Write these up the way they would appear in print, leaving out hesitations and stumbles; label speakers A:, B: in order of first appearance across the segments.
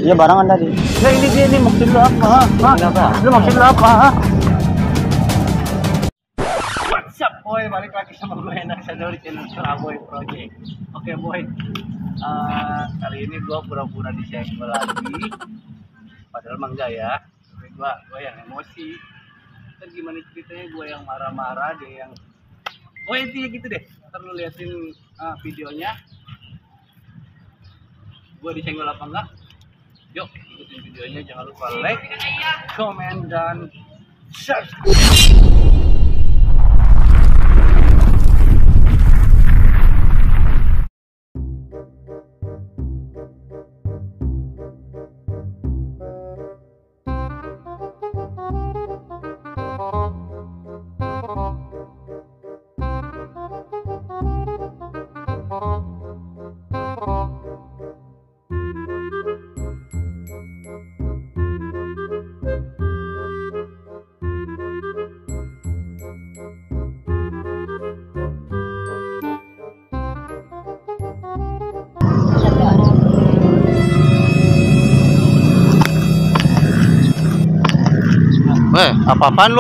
A: Iya barengan tadi.
B: Nah ini dia nih, maksud lu apa?
A: Kenapa?
B: Lu maksud lu apa? What's up boy, balik lagi sama gue Enak Sadori channel Suraboy Project. Oke boy, kali ini gue pura-pura disenggol lagi. Padahal mah enggak ya, tapi gue yang emosi. Kan gimana ceritanya, gue yang marah-marah, dia yang intinya gitu deh. Ntar lu liatin videonya, gue disenggol apa enggak. Yuk ikutin videonya, jangan lupa like, comment, dan subscribe.
A: Apa-apaan lu?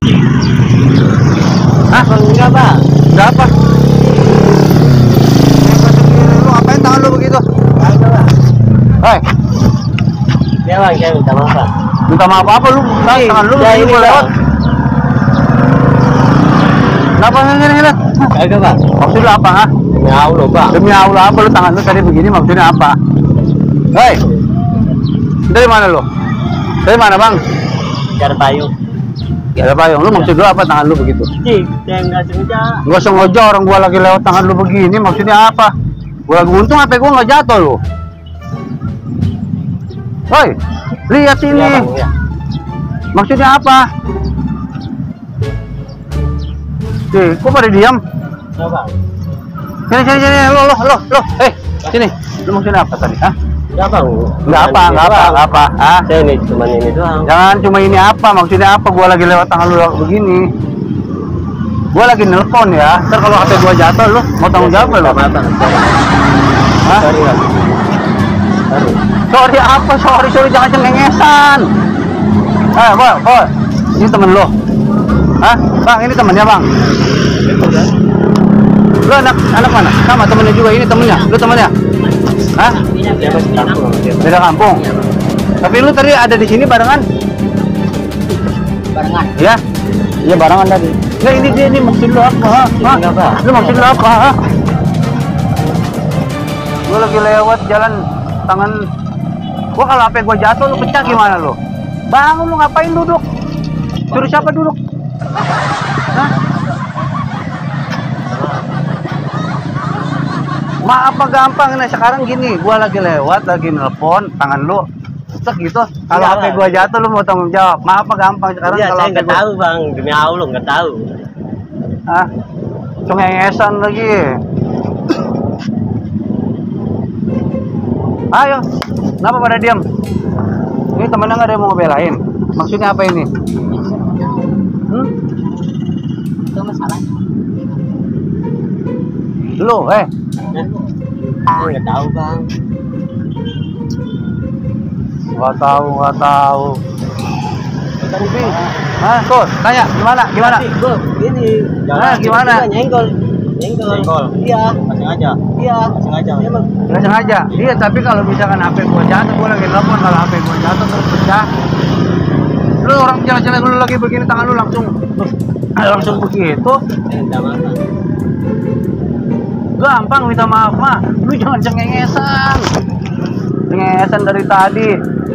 B: Hah?
A: Enggak, Pak.
B: Enggak apa? Lu ngapain tangan lu begitu?
A: Enggak, Pak.
B: Hei,
A: Ya, Bang, saya minta maaf, Pak.
B: minta maaf apa lu? Tangan lu
A: Ya,
B: begini
A: ini,
B: gua lewat.
A: Bang.
B: Kenapa ngene?
A: Kagak, Pak.
B: Maksud lu apa, ha?
A: Demi Allah, Pak.
B: Demi Allah, apa lu tangan lu tadi begini maksudnya apa? Hei, dari mana lu? Dari mana bang?
A: Cara payung.
B: Ada payung, lu maksud lu apa tangan lu begitu?
A: Cik, saya nggak sengaja.
B: Gua sengaja, orang gua lagi lewat tangan lu begini, maksudnya apa? Gua lagi untung HP gua nggak jatuh lu. Hoi, lihat sini.
A: Ya, Bang, ya.
B: Maksudnya apa? Kok pada diam?
A: Ya, Bang.
B: Sini, lo. Sini. Lu maksudnya apa tadi, ah?
A: Ya, Bang.
B: Nggak apa, ah?
A: Saya ini cuma ini doang.
B: Jangan cuma ini apa, maksudnya apa? Gua lagi lewat tangan lu begini. Gua lagi nelpon ya. Ntar kalau HP gua jatuh, lu mau tanggung jawab lu?
A: Maaf, Bang.
B: Hah?
A: Sorry, Bang. Sorry.
B: Sorry apa? Sorry, jangan cengengesan. Boy, ini temen lo. Hah? Bang, ini temennya bang. Lu anak mana? Sama temennya juga, ini temennya. Lu temennya? Hah?
A: Dia masih kampung.
B: Beda kampung. Tapi lu tadi ada di sini barengan?
A: Barengan.
B: Ya?
A: Iya, barengan tadi.
B: Nggak, ini dia nih, maksud lu apa? Hah?
A: Enggak, Pak.
B: Lu maksud lu apa? Hah? Gua lagi lewat jalan tangan. Gua kalau HP gua jatuh, lu pecah gimana lu? Bangun, lu ngapain duduk? Suruh siapa duduk? Hah? Maaf apa gampang, nah sekarang gini, gua lagi lewat, lagi nelpon, tangan lu cek gitu. Kalau
A: Iya,
B: HP gua jatuh, lu mau tanggung jawab. Maaf apa gampang sekarang
A: Iya,
B: kalau
A: saya
B: HP
A: nggak
B: gua.
A: tahu, Bang. Demi Allah nggak tahu.
B: Hah? Cengengesan lagi. Ayo, kenapa pada diam? Ini temennya nggak ada yang mau ngebelain. Maksudnya apa ini?
A: Itu masalah.
B: Lu,
A: Saya nggak tahu, Bang.
B: nggak tahu. Hah, tuh, tanya gimana?
A: Gue ini.
B: Gimana?
A: Nyenggol. Iya. Sengaja. Iya. Sengaja. Emang.
B: Nggak sengaja. Iya, tapi kalau misalkan HP gua jatuh, gua lagi telepon, kalau HP gua jatuh terus pecah. Lu orang jalan-jalan lu lagi begini, tangan lu langsung begitu.
A: Minta maaf.
B: Gampang minta maaf mah. Lu jangan cengengesan. Cengengesan dari tadi.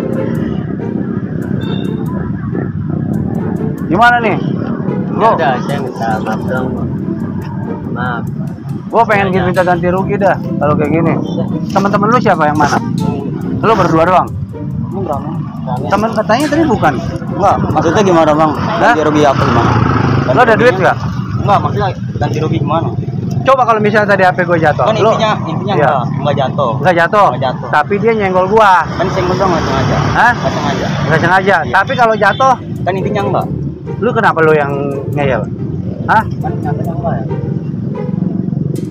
B: Gimana nih? Bro,
A: Udah, saya minta maaf dong. Maaf.
B: gua pengen minta ganti rugi dah kalau kayak gini. Teman-teman lu siapa yang mana? Lu berdua doang? Temen katanya tadi bukan?
A: Enggak, maksudnya gimana, Bang? Ganti rugi apa gimana?
B: Lu ada duit nggak?
A: Enggak, maksudnya ganti rugi gimana?
B: Coba kalau misalnya tadi HP gua jatuh.
A: Kan
B: Lu
A: intinya
B: iya.
A: enggak jatuh.
B: Nggak jatuh.
A: Nggak jatuh.
B: Tapi dia nyenggol gua.
A: Kan senggol dong nggak sengaja.
B: Hah?
A: Nggak sengaja.
B: Nggak sengaja.
A: Iya.
B: Tapi kalau jatuh,
A: Kan intinya enggak.
B: lu kenapa lu yang ngeyel? Hah?
A: Kan intinya enggak ya.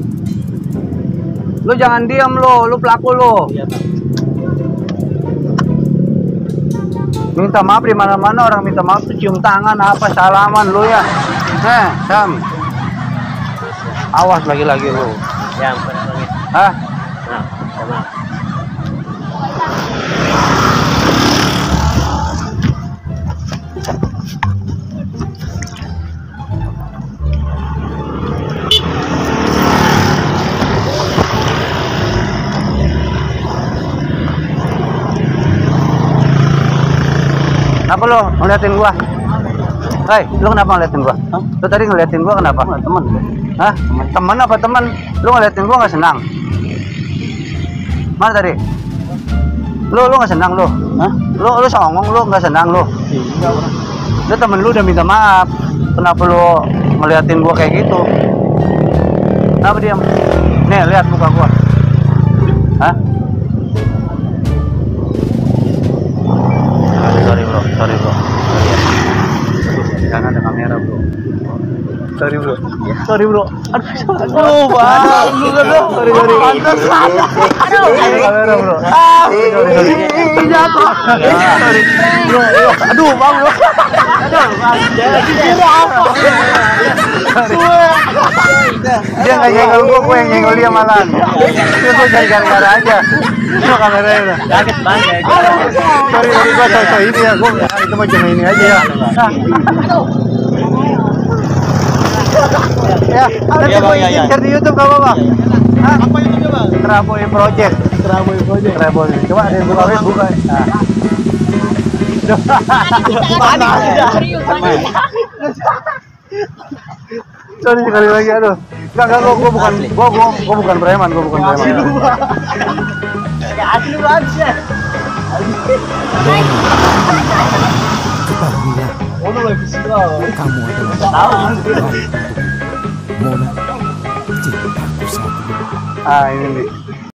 B: Lu jangan diam lu pelaku lu.
A: Iya, Bang.
C: Minta maaf di mana-mana orang minta maaf tuh cium tangan apa salaman lu ya. Sam. Awas lagi-lagi lu.
A: Ya, pernah lagi.
C: Hah?
A: Nah, sama.
C: Kenapa lo ngeliatin gua? Hei, lu kenapa ngeliatin gua?
A: Hah?
C: Lu tadi ngeliatin gua kenapa?
A: Teman.
C: Hah? Temen apa temen? Lu ngeliatin gua nggak senang? Mana tadi? Lu nggak senang lu?
A: Hah?
C: Lu songong lu nggak senang lu?
A: Iya, Bro.
C: Lu temen lu udah minta maaf. Kenapa lu ngeliatin gua kayak gitu? Kenapa diam? Nih lihat muka gua. Hah? Sorry bro. Sorry ya. Jangan ada kamera bro. Sorry bro. Aduh, bang. Sorry. Aduh, kamera bro. Sorry. Jatuh. Sorry. Bro. Aduh, bang bro. Dia nggak nyenggol gua yang nyenggol dia malah. Dia gua cari gara-gara aja. Itu kameranya.
A: Kaget banget.
C: Sorry gua so ini ya, gua itu mah cuma ini aja ya. Ya, nanti gua share di YouTube gak apa-apa. Apa YouTube Bang? Traboy Project. Coba ada yang buka. Nah. Sorry sekali lagi aduh. Enggak gua bukan preman,
A: Asli banget ya.
D: Ketahuilah, kamu adalah Mona, cintaku satu.
C: ini nih.